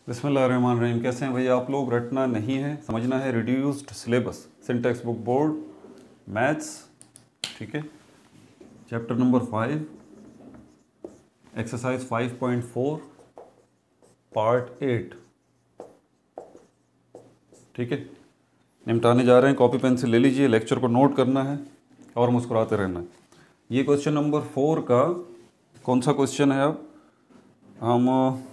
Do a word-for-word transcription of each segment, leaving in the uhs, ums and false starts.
बिस्मिल्लाहिर्रहमानिर्रहीम। कैसे हैं भैया आप लोग? रटना नहीं है, समझना है। Reduced syllabus, syntax book board, maths, ठीक है। Chapter number five, exercise five point four, part eight, ठीक है। निपटाने जा रहे हैं। कॉपी पेंसिल ले लीजिए, लेक्चर को नोट करना है और मुस्कुराते रहना है। ये क्वेश्चन नंबर फोर का कौन सा क्वेश्चन है? अब हम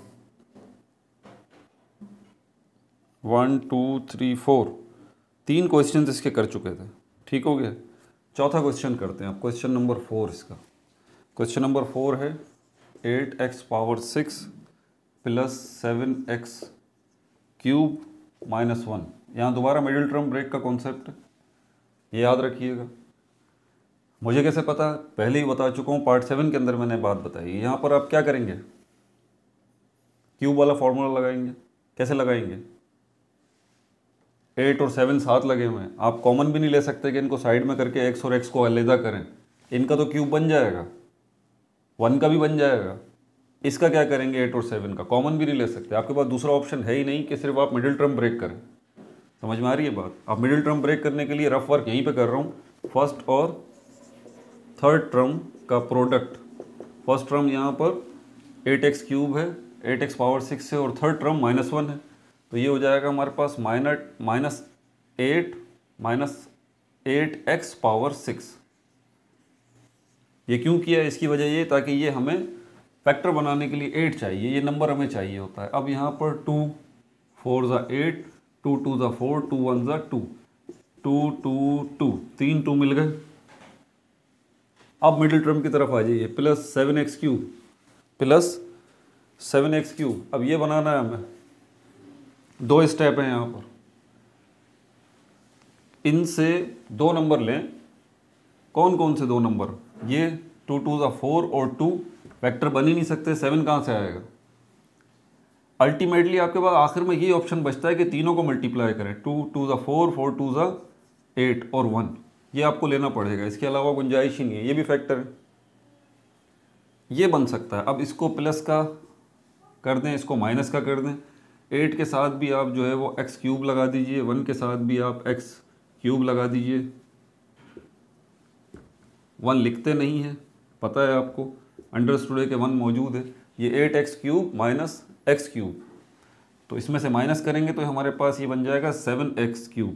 वन टू थ्री फोर तीन क्वेश्चन इसके कर चुके थे, ठीक हो गया। चौथा क्वेश्चन करते हैं अब, क्वेश्चन नंबर फोर इसका। क्वेश्चन नंबर फोर है eight x power six plus seven x cube minus one. यहाँ दोबारा मिडिल टर्म ब्रेक का कॉन्सेप्ट है, ये याद रखिएगा। मुझे कैसे पता? पहले ही बता चुका हूँ, पार्ट सेवन के अंदर मैंने बात बताई। यहाँ पर आप क्या करेंगे? क्यूब वाला फॉर्मूला लगाएंगे। कैसे लगाएंगे? एट और सेवन साथ लगे हुए हैं, आप कॉमन भी नहीं ले सकते कि इनको साइड में करके एक्स और एक्स को अलग करें। इनका तो क्यूब बन जाएगा, वन का भी बन जाएगा। इसका क्या करेंगे? एट और सेवन का कॉमन भी नहीं ले सकते। आपके पास दूसरा ऑप्शन है ही नहीं कि सिर्फ आप मिडिल टर्म ब्रेक करें। समझ में आ रही है बात? आप मिडिल टर्म ब्रेक करने के लिए रफ वर्क यहीं पे कर रहा हूँ। फर्स्ट और थर्ड टर्म का प्रोडक्ट। फर्स्ट टर्म यहाँ पर एट एक्स क्यूब है, एट एक्स पावर सिक्स है, और थर्ड टर्म माइनस वन है। तो ये हो जाएगा हमारे पास minus minus eight minus eight x power six. ये क्यों किया? इसकी वजह ये ताकि ये हमें फैक्टर बनाने के लिए एट चाहिए, ये नंबर हमें चाहिए होता है। अब यहाँ पर टू फोर ज़ा एट, टू टू ज़ा फोर, टू वन ज़ा टू, टू टू टू, तीन टू मिल गए। अब मिडिल टर्म की तरफ आ जाइए, plus seven x cube plus seven x cube. अब ये बनाना है हमें। दो स्टेप हैं यहाँ पर, इनसे दो नंबर लें। कौन कौन से दो नंबर? ये टू टू ज़ा फोर और टू वेक्टर बन ही नहीं सकते, सेवन कहाँ से आएगा? अल्टीमेटली आपके पास आखिर में ये ऑप्शन बचता है कि तीनों को मल्टीप्लाई करें। टू टू ज़ा फोर, फोर टू ज़ा एट और वन, ये आपको लेना पड़ेगा। इसके अलावा गुंजाइश ही नहीं है। ये भी फैक्टर है, ये बन सकता है। अब इसको प्लस का कर दें, इसको माइनस का कर दें। एट के साथ भी आप जो है वो एक्स क्यूब लगा दीजिए, वन के साथ भी आप एक्स क्यूब लगा दीजिए। वन लिखते नहीं है, पता है आपको, अंडरस्टूड है कि वन मौजूद है। ये eight x cube minus x cube, तो इसमें से माइनस करेंगे तो हमारे पास ये बन जाएगा सेवन एक्स क्यूब।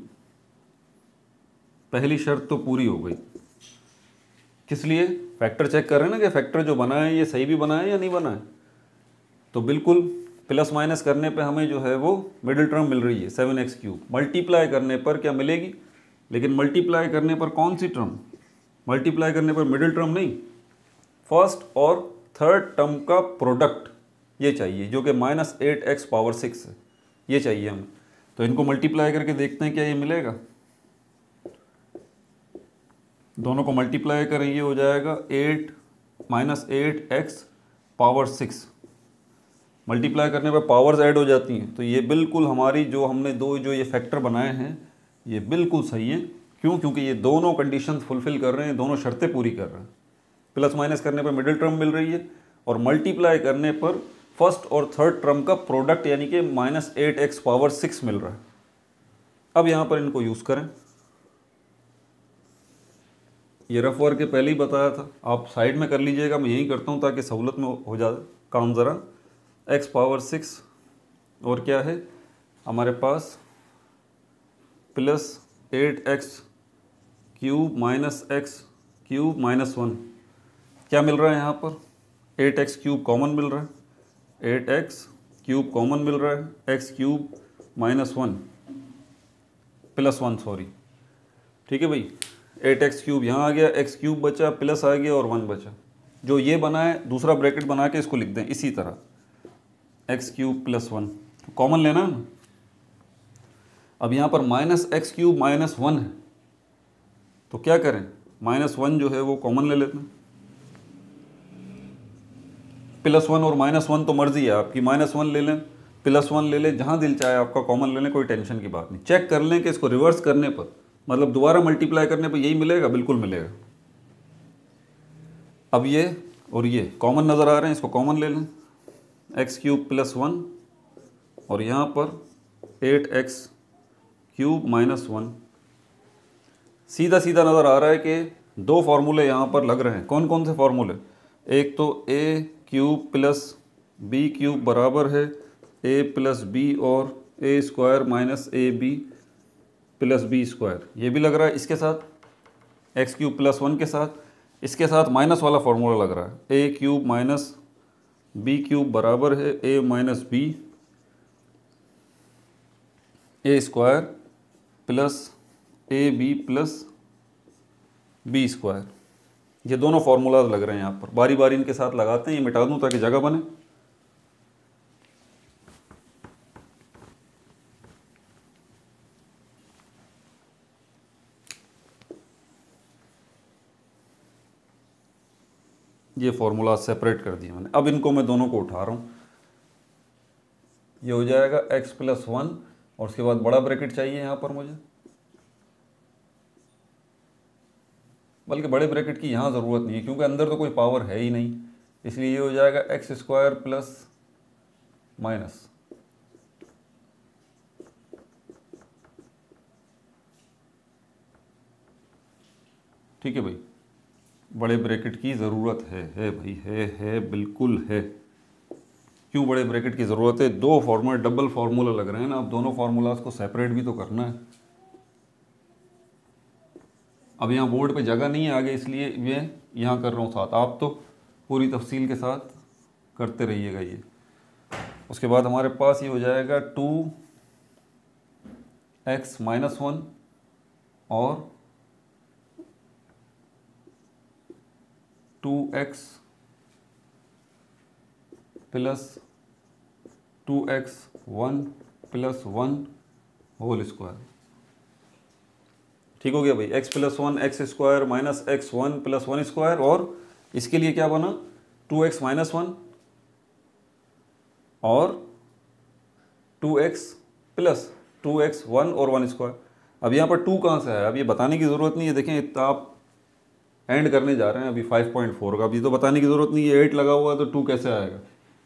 पहली शर्त तो पूरी हो गई। किस लिए? फैक्टर चेक कर रहे हैं ना कि फैक्टर जो बना है ये सही भी बना है या नहीं बना है। तो बिल्कुल प्लस माइनस करने पे हमें जो है वो मिडिल टर्म मिल रही है सेवन एक्स क्यूब। मल्टीप्लाई करने पर क्या मिलेगी? लेकिन मल्टीप्लाई करने पर कौन सी टर्म? मल्टीप्लाई करने पर मिडिल टर्म नहीं, फर्स्ट और थर्ड टर्म का प्रोडक्ट ये चाहिए, जो कि minus eight x power six है, ये चाहिए हमें। तो इनको मल्टीप्लाई करके देखते हैं क्या ये मिलेगा। दोनों को मल्टीप्लाई करें, ये हो जाएगा eight minus eight x power six. Multiply करने पर पावर्स ऐड हो जाती हैं, तो ये बिल्कुल हमारी जो हमने दो जो ये फैक्टर बनाए हैं ये बिल्कुल सही है। क्यों? क्योंकि ये दोनों कंडीशंस फुलफिल कर रहे हैं, दोनों शर्तें पूरी कर रहे हैं। प्लस माइनस करने पर मिडिल टर्म मिल रही है, और मल्टीप्लाई करने पर फर्स्ट और थर्ड टर्म का प्रोडक्ट यानी कि minus eight x power six मिल रहा है। अब यहाँ पर इनको यूज़ करें। ये रफ वर्क के पहले ही बताया था, आप साइड में कर लीजिएगा, मैं यही करता हूँ ताकि सहूलत में हो जाए काम ज़रा। एक्स पावर सिक्स और क्या है हमारे पास plus eight x cube minus x cube minus one. क्या मिल रहा है यहाँ पर? एट एक्स क्यूब कॉमन मिल रहा है, एट एक्स क्यूब कॉमन मिल रहा है, x cube minus one plus one, sorry, ठीक है भाई। एट एक्स क्यूब यहाँ आ गया, एक्स क्यूब बचा, प्लस आ गया और वन बचा। जो ये बना है दूसरा ब्रैकेट बना के इसको लिख दें इसी तरह, x cube plus one, common लेना है ना। अब यहाँ पर minus x cube minus one है, तो क्या करें? माइनस वन जो है वो कॉमन ले लेते हैं। प्लस वन और माइनस वन तो मर्जी है आपकी, माइनस वन ले लें, प्लस वन ले लें, जहाँ दिल चाहे आपका कॉमन ले लें, कोई टेंशन की बात नहीं। चेक कर लें कि इसको रिवर्स करने पर, मतलब दोबारा मल्टीप्लाई करने पर यही मिलेगा, बिल्कुल मिलेगा। अब ये और ये कॉमन नज़र आ रहे हैं, इसको कॉमन ले लें। एक्स क्यूब प्लस वन और यहाँ पर eight x cube minus one. सीधा सीधा नज़र आ रहा है कि दो फार्मूले यहाँ पर लग रहे हैं। कौन कौन से फार्मूले? एक तो a cube plus b cube बराबर है ए प्लस बी और a square minus a b plus b square, ये भी लग रहा है इसके साथ एक्स क्यूब प्लस वन के साथ। इसके साथ माइनस वाला फार्मूला लग रहा है a cube minus b cube बराबर है a minus b a square plus a b plus b square. ये दोनों फार्मूलाज लग रहे हैं यहाँ पर, बारी बारी इनके साथ लगाते हैं। ये मिटा दूँ ताकि जगह बने। ये फार्मूला सेपरेट कर दिया मैंने। अब इनको मैं दोनों को उठा रहा हूँ। ये हो जाएगा x प्लस वन और उसके बाद बड़ा ब्रैकेट चाहिए यहाँ पर मुझे, बल्कि बड़े ब्रैकेट की यहाँ ज़रूरत नहीं है क्योंकि अंदर तो कोई पावर है ही नहीं, इसलिए ये हो जाएगा एक्स स्क्वायर प्लस माइनस ठीक है भाई। बड़े ब्रैकेट की ज़रूरत है है भाई, है है बिल्कुल है। क्यों बड़े ब्रैकेट की ज़रूरत है? दो फार्मूला, डबल फार्मूला लग रहे हैं ना, अब दोनों फार्मूलाज को सेपरेट भी तो करना है। अब यहाँ बोर्ड पे जगह नहीं है आगे, इसलिए मैं यहाँ कर रहा हूँ साथ। आप तो पूरी तफसील के साथ करते रहिएगा ये। उसके बाद हमारे पास ये हो जाएगा टू एक्स माइनस वन और two x plus two x one plus one whole square. ठीक हो गया भाई। x plus one x square minus x one plus one square, और इसके लिए क्या बना टू एक्स माइनस वन और two x plus two x one और वन स्क्वायर। अब यहाँ पर टू कहाँ से आया? अब ये बताने की ज़रूरत नहीं है। देखें इतना आप एंड करने जा रहे हैं अभी फाइव पॉइंट फोर का, अभी तो बताने की ज़रूरत नहीं है। एट लगा हुआ है तो टू कैसे आएगा?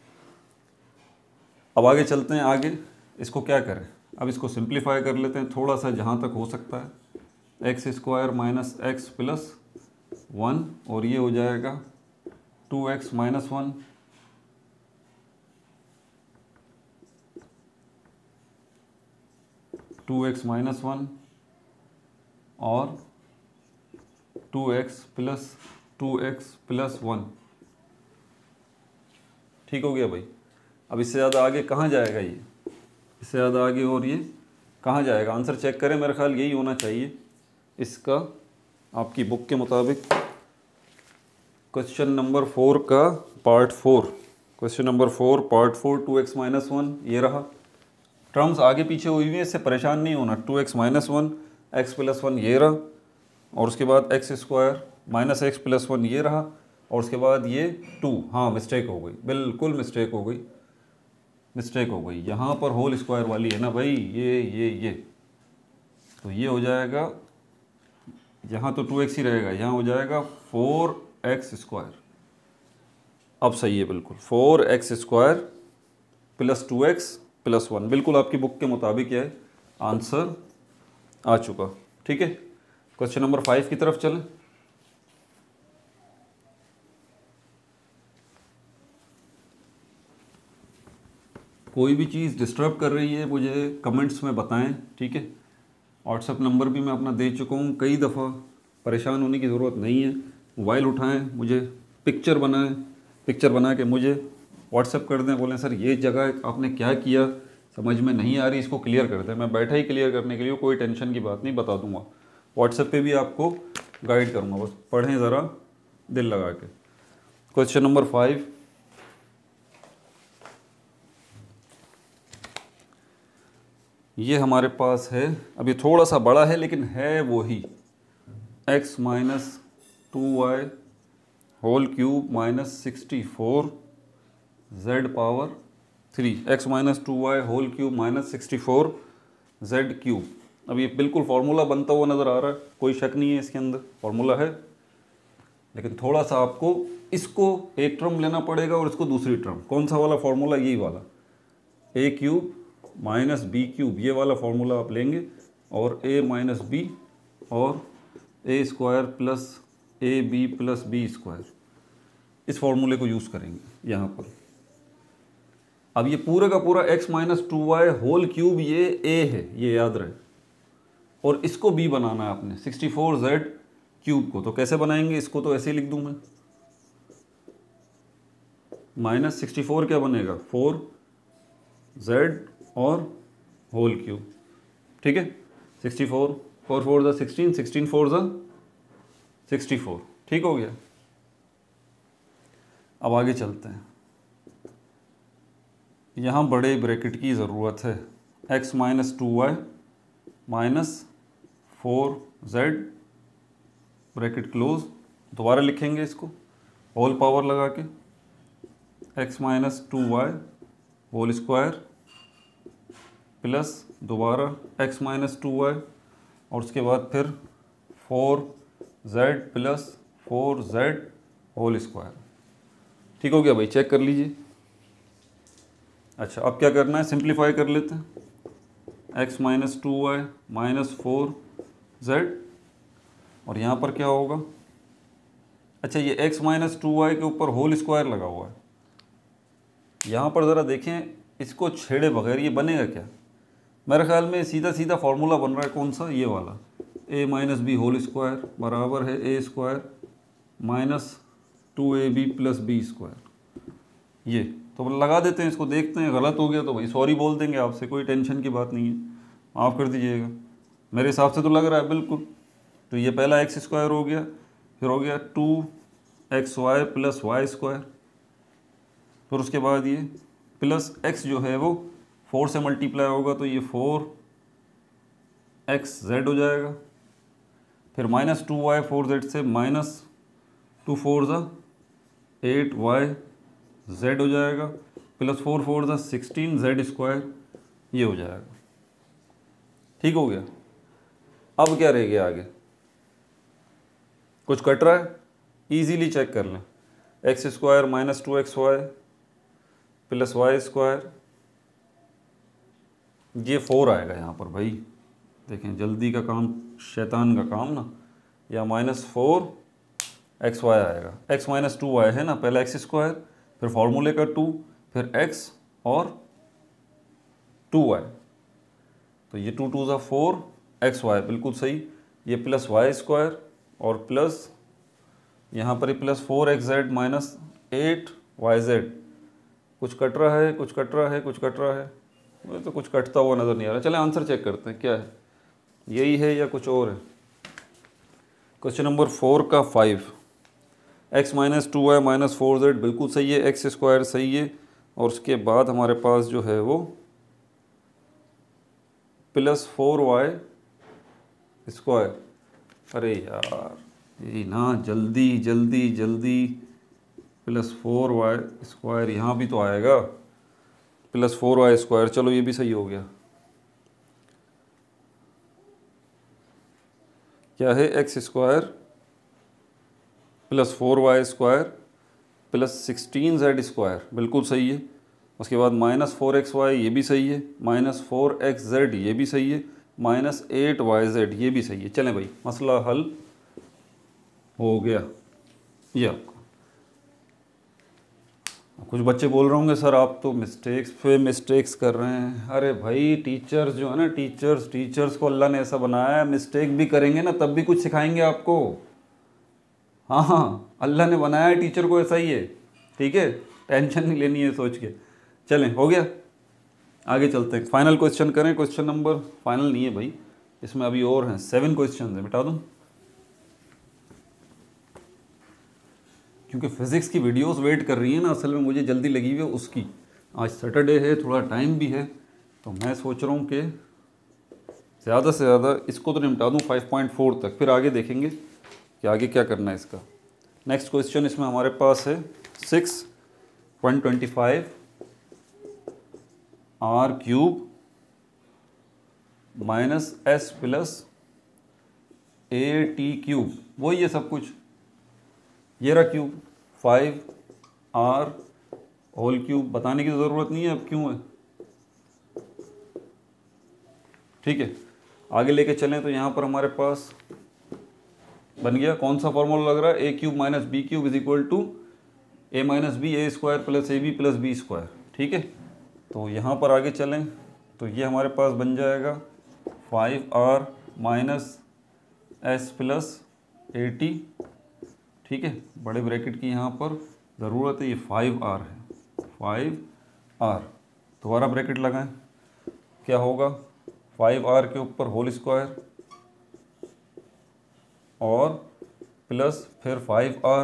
अब आगे चलते हैं। आगे इसको क्या करें? अब इसको सिंप्लीफाई कर लेते हैं थोड़ा सा जहाँ तक हो सकता है। X square minus x plus one और ये हो जाएगा two x minus one two x minus one और two x plus two x plus one. ठीक हो गया भाई। अब इससे ज़्यादा आगे कहाँ जाएगा ये? इससे ज़्यादा आगे और ये कहाँ जाएगा? आंसर चेक करें, मेरा ख्याल यही होना चाहिए इसका आपकी बुक के मुताबिक। क्वेश्चन नंबर फोर का part four, question number four part four two x minus one ये रहा। टर्म्स आगे पीछे हुई हुई है, इससे परेशान नहीं होना। Two x minus one x plus one ये रहा और उसके बाद x square minus x plus one ये रहा और उसके बाद ये टू। हाँ मिस्टेक हो गई, बिल्कुल मिस्टेक हो गई, मिस्टेक हो गई। यहाँ पर होल स्क्वायर वाली है ना भाई, ये ये ये तो ये हो जाएगा, यहाँ तो टू एक्स ही रहेगा, यहाँ हो जाएगा फोर एक्स स्क्वायर। अब सही है बिल्कुल, four x square plus two x plus one, बिल्कुल आपकी बुक के मुताबिक है आंसर आ चुका। ठीक है, क्वेश्चन नंबर फाइव की तरफ चलें। कोई भी चीज़ डिस्टर्ब कर रही है मुझे कमेंट्स में बताएं, ठीक है। व्हाट्सएप नंबर भी मैं अपना दे चुका हूँ कई दफ़ा, परेशान होने की ज़रूरत नहीं है। मोबाइल उठाएं, मुझे पिक्चर बनाएं, पिक्चर बना के मुझे व्हाट्सएप कर दें, बोलें सर ये जगह आपने क्या किया समझ में नहीं आ रही, इसको क्लियर कर दें। मैं बैठा ही क्लियर करने के लिए, कोई टेंशन की बात नहीं, बता दूंगा। व्हाट्सएप पे भी आपको गाइड करूंगा, बस पढ़ें ज़रा दिल लगा के। क्वेश्चन नंबर फाइव, ये हमारे पास है, अभी थोड़ा सा बड़ा है लेकिन है वही, x minus two y whole cube minus sixty four z power three. X minus two y whole cube minus sixty four z cube. अब ये बिल्कुल फार्मूला बनता हुआ नज़र आ रहा है, कोई शक नहीं है इसके अंदर फार्मूला है, लेकिन थोड़ा सा आपको इसको एक टर्म लेना पड़ेगा और इसको दूसरी टर्म। कौन सा वाला फार्मूला? यही वाला, a cube minus b cube, ये वाला फॉर्मूला आप लेंगे और ए माइनस बी और a square plus a b plus b square, इस फॉर्मूले को यूज़ करेंगे यहाँ पर। अब ये पूरा का पूरा x minus two y whole cube ये a है, ये याद रहे, और इसको b बनाना है आपने सिक्सटी फोर जेड क्यूब को। तो कैसे बनाएंगे इसको, तो ऐसे ही लिख दूँ मैं, माइनस सिक्सटी फोर क्या बनेगा, फोर जेड और होल क्यूब, ठीक है। सिक्सटी फोर, फोर फोर ज़ा सिक्सटीन, सिक्सटीन फोर ज़ा सिक्सटी फोर, ठीक हो गया। अब आगे चलते हैं, यहाँ बड़े ब्रैकेट की ज़रूरत है, x minus two y minus four z bracket close, दोबारा लिखेंगे इसको होल पावर लगा के, x minus two y whole square plus दोबारा x माइनस टू वाई और उसके बाद फिर four z plus four z whole square, ठीक हो गया भाई, चेक कर लीजिए। अच्छा अब क्या करना है, सिंप्लीफाई कर लेते हैं, x minus two y minus four z और यहाँ पर क्या होगा, अच्छा ये x माइनस टू वाई के ऊपर होल स्क्वायर लगा हुआ है, यहाँ पर ज़रा देखें इसको छेड़े बगैर ये बनेगा क्या, मेरे ख्याल में सीधा सीधा फार्मूला बन रहा है, कौन सा, ये वाला, a minus b whole square बराबर है a square minus two a b plus b square, ये तो लगा देते हैं इसको, देखते हैं गलत हो गया तो भाई सॉरी बोल देंगे आपसे, कोई टेंशन की बात नहीं है, माफ़ कर दीजिएगा। मेरे हिसाब से तो लग रहा है बिल्कुल, तो ये पहला एक्स स्क्वायर हो गया, फिर हो गया two x y plus y square, फिर उसके बाद ये प्लस एक्स जो है वो फोर से मल्टीप्लाई होगा तो ये फोर एक्स जेड हो जाएगा, फिर minus two y four z से माइनस टू फोर ज़ा एट वाई जेड हो जाएगा, प्लस फोर फोर ज़ा सिक्सटीन जेड स्क्वायर, ये हो जाएगा, ठीक हो गया। अब क्या रह गया आगे, कुछ कट रहा है, इजीली चेक कर लें, x square minus two x y plus y square, ये फोर आएगा यहाँ पर भाई, देखें जल्दी का काम शैतान का काम ना, या माइनस फोर एक्स वाई आएगा, एक्स माइनस टू वाई है ना, पहला एक्स स्क्वायर फिर फॉर्मूले का टू फिर एक्स और टू वाई, तो ये टू टू ज़ा फोर एक्स वाई बिल्कुल सही, ये प्लस वाई स्क्वायर और प्लस यहाँ पर ये plus four x z minus eight y z, कुछ कट रहा है कुछ कट रहा है कुछ कट रहा है, मुझे तो कुछ कटता हुआ नज़र नहीं आ रहा। चले आंसर चेक करते हैं क्या है, यही है या कुछ और है। क्वेश्चन नंबर फोर का five, x minus two y minus four z बिल्कुल सही है, एक्स स्क्वायर सही है, और उसके बाद हमारे पास जो है वो प्लस फोर वाई स्क्वायर, अरे यार यही ना, जल्दी जल्दी जल्दी, प्लस फोर वाई स्क्वायर यहाँ भी तो आएगा, प्लस फोर वाई स्क्वायर, चलो ये भी सही हो गया, क्या है, x square plus four y square plus sixteen z square बिल्कुल सही है, उसके बाद माइनस फोर एक्स वाई ये भी सही है, माइनस फोर एक्स जेड ये भी सही है, माइनस एट वाई जेड ये भी सही है। चलें भाई मसला हल हो गया। ये आपका, कुछ बच्चे बोल रहे होंगे सर आप तो मिस्टेक्स पे मिस्टेक्स कर रहे हैं, अरे भाई टीचर्स जो है ना, टीचर्स टीचर्स को अल्लाह ने ऐसा बनाया है, मिस्टेक भी करेंगे ना तब भी कुछ सिखाएंगे आपको, हाँ हाँ अल्लाह ने बनाया है टीचर को ऐसा ही है, ठीक है, टेंशन नहीं लेनी है सोच के। चलें हो गया, आगे चलते हैं, फाइनल क्वेश्चन करें, क्वेश्चन नंबर फाइनल नहीं है भाई, इसमें अभी और हैं, सेवन क्वेश्चन हैं, मिटा दूँ क्योंकि फ़िज़िक्स की वीडियोस वेट कर रही है ना, असल में मुझे जल्दी लगी हुई है उसकी, आज सैटरडे है थोड़ा टाइम भी है, तो मैं सोच रहा हूँ कि ज़्यादा से ज़्यादा इसको तो निपटा दूँ फाइव पॉइंट फोर तक, फिर आगे देखेंगे कि आगे क्या करना है इसका। नेक्स्ट क्वेश्चन इसमें हमारे पास है six one twenty five r cube minus s plus a t cube, वही है सब कुछ, ये रहा cube, five r whole cube, बताने की ज़रूरत नहीं है अब क्यों है, ठीक है, आगे लेके चलें तो यहाँ पर हमारे पास बन गया कौन सा फॉर्मूला लग रहा है, a cube minus b cube is equal to a minus b a square plus a b plus b square. ठीक है, तो यहाँ पर आगे चलें तो ये हमारे पास बन जाएगा five r minus s plus a t. ठीक है, बड़े ब्रैकेट की यहाँ पर ज़रूरत है, ये फाइव आर है, फाइव आर दोबारा ब्रैकेट लगाएं, क्या होगा फाइव आर के ऊपर होल स्क्वायर और प्लस फिर फाइव आर,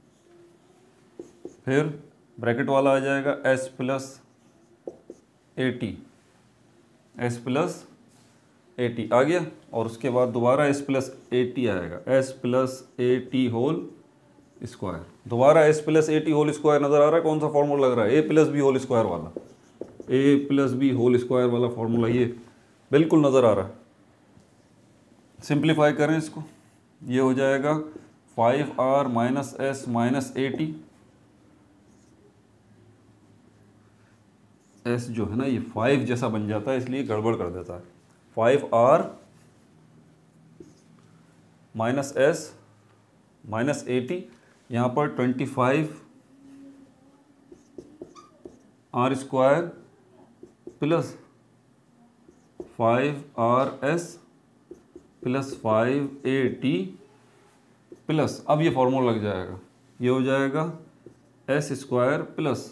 फिर ब्रैकेट वाला आ जाएगा s plus a t, s plus a t आ गया, और उसके बाद दोबारा एस प्लस ए टी आएगा, s plus a t whole square, दोबारा s plus a t whole square नज़र आ रहा है, कौन सा फॉर्मूला लग रहा है, a plus b whole square वाला, a plus b whole square वाला फॉर्मूला ये बिल्कुल नज़र आ रहा है। सिंप्लीफाई करें इसको, ये हो जाएगा five r minus s minus a t, s जो है ना ये फाइव जैसा बन जाता है इसलिए गड़बड़ कर देता है, five r minus s minus a t, यहाँ पर twenty five r square plus five r s plus five a t plus, अब ये फॉर्मूला लग जाएगा, ये हो जाएगा s square plus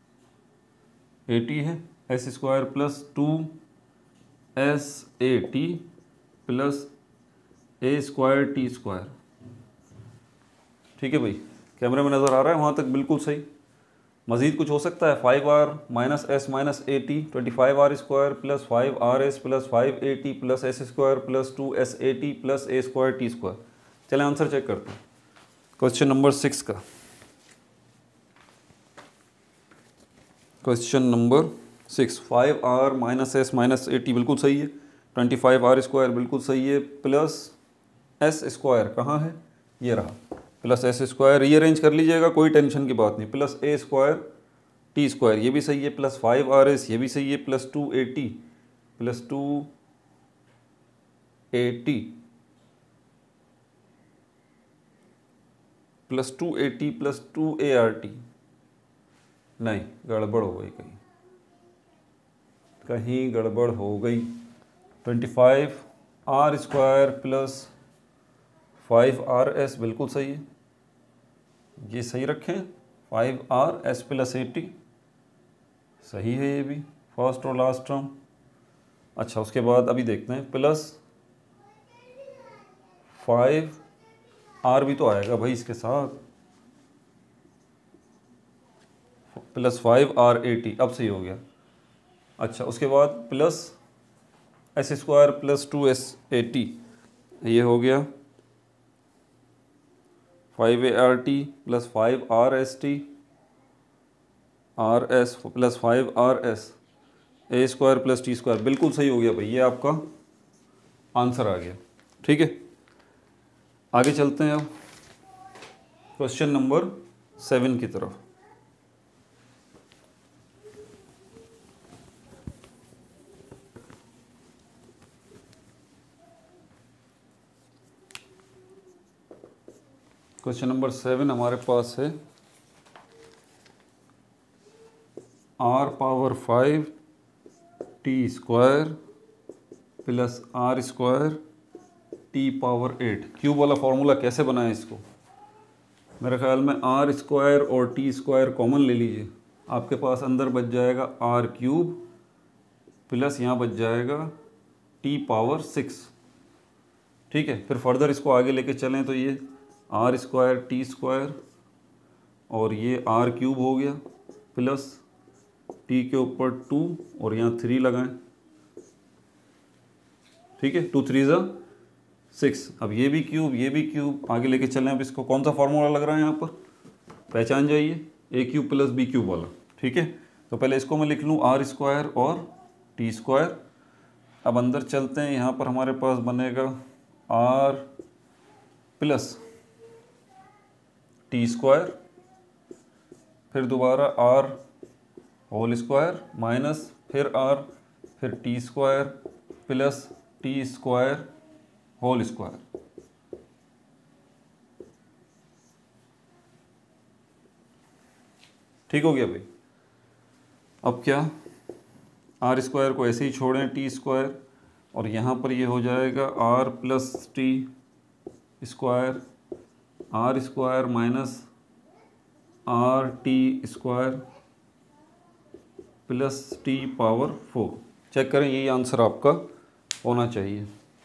a t है, s square plus two s a t plus a square t square. ठीक है भाई, कैमरे में नज़र आ रहा है वहाँ तक बिल्कुल सही। मज़ीद कुछ हो सकता है, five r minus s minus a t, twenty five r square plus five r s plus five a t plus s square plus two s a t plus a square t square. चलें answer check करते हैं question number six का। Question number six, five r minus s minus a t बिल्कुल सही है, twenty five r square बिल्कुल सही है, प्लस एस स्क्वायर कहाँ है, ये रहा, प्लस एस स्क्वायर रीअरेंज कर लीजिएगा, कोई टेंशन की बात नहीं, plus a square t square ये भी सही है, प्लस फाइव आर एस ये भी सही है, plus two a t plus two a t plus two a t plus two a r t, नहीं गड़बड़ हो गई, कहीं कहीं गड़बड़ हो गई। Twenty five r square plus five r s बिल्कुल सही है, ये सही रखें, five r s plus a t सही है, ये भी फर्स्ट और लास्ट टर्म। अच्छा उसके बाद अभी देखते हैं, प्लस फाइव आर भी तो आएगा भाई इसके साथ, plus five r a t, अब सही हो गया। अच्छा उसके बाद plus s square plus two s a t, ये हो गया five a r t plus five r s t r s plus five r s a square plus t square, बिल्कुल सही हो गया भाई, ये आपका आंसर आ गया। ठीक है, आगे चलते हैं अब क्वेश्चन नंबर सेवन की तरफ। क्वेश्चन नंबर सेवन हमारे पास है, r power five t square plus r square t power eight, cube वाला फॉर्मूला कैसे बनाएं इसको। मेरे ख्याल में आर स्क्वायर और टी स्क्वायर कॉमन ले लीजिए, आपके पास अंदर बच जाएगा आर क्यूब प्लस यहाँ बच जाएगा टी पावर सिक्स। ठीक है, फिर फर्दर इसको आगे लेके चलें तो ये आर स्क्वायर टी स्क्वायर और ये आर क्यूब हो गया प्लस टी के ऊपर टू और यहाँ थ्री लगाएं। ठीक है, टू थ्री ज़ा सिक्स, अब ये भी क्यूब ये भी क्यूब, आगे लेके चलें। अब इसको कौन सा फार्मूला लग रहा है यहाँ पर, पहचान जाइए, a cube plus b cube वाला। ठीक है, तो पहले इसको मैं लिख लूँ आर स्क्वायर और टी स्क्वायर। अब अंदर चलते हैं, यहाँ पर हमारे पास बनेगा आर प्लस टी स्क्वायर, फिर दोबारा आर होल स्क्वायर माइनस फिर आर फिर t square plus t square whole square. ठीक हो गया भाई। अब क्या, आर स्क्वायर को ऐसे ही छोड़ें, टी स्क्वायर, और यहाँ पर ये हो जाएगा r plus t square, r square minus r t square plus t power four. Check करें, यही आंसर आपका होना चाहिए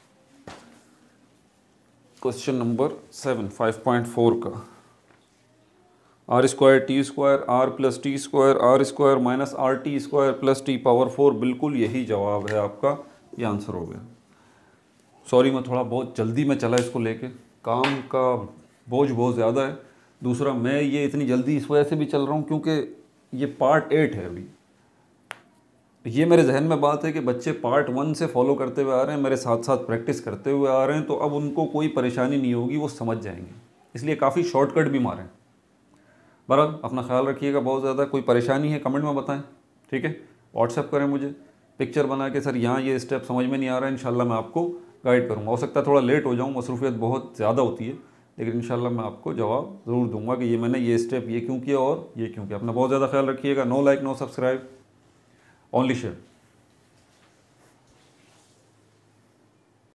question number seven five point four का। R square t square r plus t square r square minus r t square plus t power four, बिल्कुल यही जवाब है आपका, ये आंसर हो गया। सॉरी मैं थोड़ा बहुत जल्दी में चला इसको लेके, काम का बोझ बहुत ज़्यादा है। दूसरा मैं ये इतनी जल्दी इस वजह से भी चल रहा हूँ क्योंकि ये पार्ट एट है अभी। ये मेरे जहन में बात है कि बच्चे पार्ट वन से फॉलो करते हुए आ रहे हैं, मेरे साथ साथ प्रैक्टिस करते हुए आ रहे हैं, तो अब उनको कोई परेशानी नहीं होगी, वो समझ जाएंगे, इसलिए काफ़ी शॉर्टकट भी मारें। बहरहाल अपना ख्याल रखिएगा बहुत ज़्यादा। कोई परेशानी है कमेंट में बताएं, ठीक है। व्हाट्सएप करें मुझे पिक्चर बना के, सर यहाँ ये स्टेप समझ में नहीं आ रहा है, इंशाल्लाह मैं आपको गाइड करूँगा। हो सकता है थोड़ा लेट हो जाऊँ, मसरूफियत बहुत ज़्यादा होती है, लेकिन इंशाल्लाह मैं आपको जवाब ज़रूर दूंगा कि ये मैंने ये स्टेप ये क्यों किया और ये क्यों किया। अपना बहुत ज़्यादा ख्याल रखिएगा। No like no subscribe, only share.